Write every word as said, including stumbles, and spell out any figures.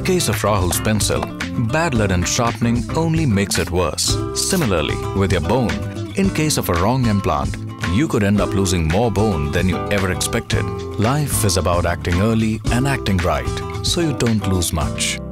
case of Rahul's pencil, bad lead and sharpening only makes it worse. Similarly, with your bone, in case of a wrong implant, you could end up losing more bone than you ever expected. Life is about acting early and acting right, so you don't lose much.